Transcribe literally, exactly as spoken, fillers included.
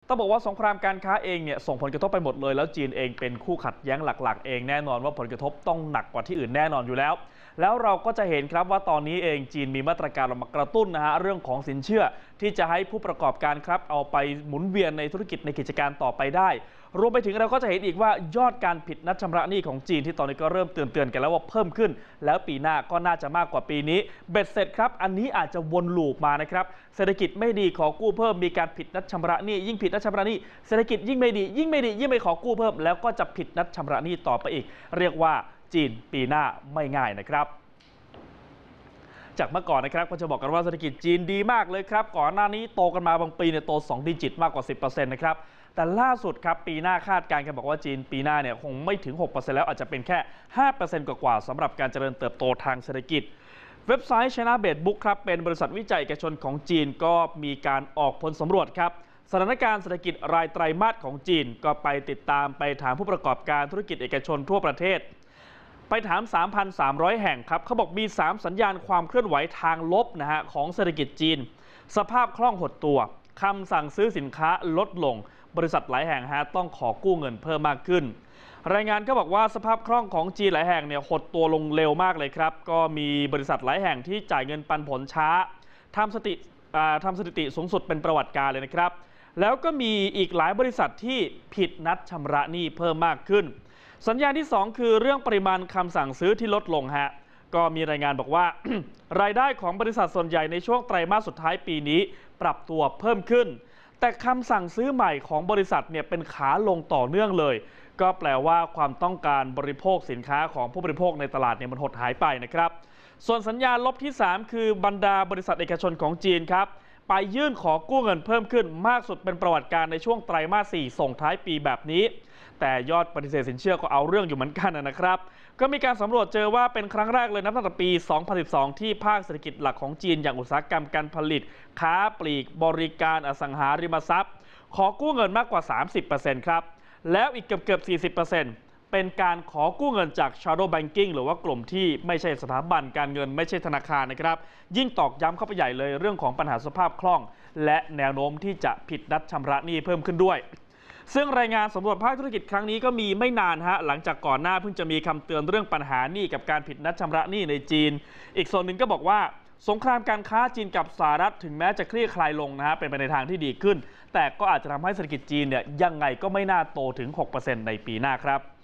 ต้องบอกว่าสงครามการค้าเองเนี่ยส่งผลกระทบไปหมดเลยแล้วจีนเองเป็นคู่ขัดแย้งหลักๆเองแน่นอนว่าผลกระทบต้องหนักกว่าที่อื่นแน่นอนอยู่แล้วแล้วเราก็จะเห็นครับว่าตอนนี้เองจีนมีมาตรการออกมากระตุ้นนะฮะเรื่องของสินเชื่อที่จะให้ผู้ประกอบการครับเอาไปหมุนเวียนในธุรกิจในกิจการต่อไปได้รวมไปถึงเราก็จะเห็นอีกว่ายอดการผิดนัดชำระหนี้ของจีนที่ตอนนี้ก็เริ่มเตือนๆกันแล้วว่าเพิ่มขึ้นแล้วปีหน้าก็น่าจะมากกว่าปีนี้เบ็ดเสร็จครับอันนี้อาจจะวนลูปมานะครับเศรษฐกิจไม่ดีขอกู้เพิ่มมีการผิดนัดชำระหนี้ยิ่งผิดนัดชำระหนี้เศรษฐกิจยิ่งไม่ดียิ่งไม่ดียิ่งไม่ขอกู้เพิ่มแล้วก็จะผิดนัดชำระหนี้ต่อไปอีกเรียกว่าจีนปีหน้าไม่ง่ายนะครับจากเมื่อก่อนนะครับก็จะบอกกันว่าเศรษฐกิจจีนดีมากเลยครับก่อนหน้านี้โตกันมาบางปีเนี่ยโตสองดิจิตมากกว่า สิบเปอร์เซ็นต์ นะครับแต่ล่าสุดครับปีหน้าคาดการณ์กันบอกว่าจีนปีหน้าเนี่ยคงไม่ถึง หกเปอร์เซ็นต์ แล้วอาจจะเป็นแค่ ห้าเปอร์เซ็นต์ กว่าๆสำหรับการเจริญเติบโตทางเศรษฐกิจเว็บไซต์ China Base Book ครับเป็นบริษัทวิจัยเอกชนของจีนก็มีการออกผลสำรวจครับสถานการณ์เศรษฐกิจรายไตรมาสของจีนก็ไปติดตามไปถามผู้ประกอบการธุรกิจเอกชนทั่วประเทศไปถาม สามพันสามร้อย แห่งครับเขาบอกมีสามสัญญาณความเคลื่อนไหวทางลบนะฮะของเศรษฐกิจจีนสภาพคล่องหดตัวคำสั่งซื้อสินค้าลดลงบริษัทหลายแห่งฮะต้องขอกู้เงินเพิ่มมากขึ้นรายงานก็บอกว่าสภาพคล่องของจีนหลายแห่งเนี่ยหดตัวลงเร็วมากเลยครับก็มีบริษัทหลายแห่งที่จ่ายเงินปันผลช้าทำสถิติทำสถิติสูงสุดเป็นประวัติการเลยนะครับแล้วก็มีอีกหลายบริษัทที่ผิดนัดชำระหนี้เพิ่มมากขึ้นสัญญาณที่สองคือเรื่องปริมาณคำสั่งซื้อที่ลดลงฮะก็มีรายงานบอกว่า รายได้ของบริษัทส่วนใหญ่ในช่วงไตรมาสสุดท้ายปีนี้ปรับตัวเพิ่มขึ้นแต่คำสั่งซื้อใหม่ของบริษัทเนี่ยเป็นขาลงต่อเนื่องเลยก็แปลว่าความต้องการบริโภคสินค้าของผู้บริโภคในตลาดเนี่ยมันหดหายไปนะครับส่วนสัญญาณลบที่สามคือบรรดาบริษัทเอกชนของจีนครับไปยื่นขอกู้เงินเพิ่มขึ้นมากสุดเป็นประวัติการในช่วงไตรมาสสี่ส่งท้ายปีแบบนี้แต่ยอดปฏิเสธสินเชื่อก็เอาเรื่องอยู่เหมือนกันนะครับก็มีการสำรวจเจอว่าเป็นครั้งแรกเลยนับตั้งแต่ปี สองพันสิบสอง ที่ภาคเศรษฐกิจหลักของจีนอย่างอุตสาหกรรมการผลิตค้าปลีกบริการอสังหาริมทรัพย์ขอกู้เงินมากกว่า สามสิบเปอร์เซ็นต์ ครับแล้วอีกเกือบๆ สี่สิบเปอร์เซ็นต์ เป็นการขอกู้เงินจาก shadow banking หรือว่ากลุ่มที่ไม่ใช่สถาบันการเงินไม่ใช่ธนาคารนะครับยิ่งตอกย้ำเข้าไปใหญ่เลยเรื่องของปัญหาสภาพคล่องและแนวโน้มที่จะผิดนัดชำระหนี้เพิ่มขึ้นด้วยซึ่งรายงานสำรวจภาคธุรกิจครั้งนี้ก็มีไม่นานฮะหลังจากก่อนหน้าเพิ่งจะมีคำเตือนเรื่องปัญหาหนี้กับการผิดนัดชำระหนี้ในจีนอีกส่วนหนึ่งก็บอกว่าสงครามการค้าจีนกับสหรัฐถึงแม้จะคลี่คลายลงนะฮะเป็นไปในทางที่ดีขึ้นแต่ก็อาจจะทำให้เศรษฐกิจจีนเนี่ยยังไงก็ไม่น่าโตถึง หกเปอร์เซ็นต์ ในปีหน้าครับ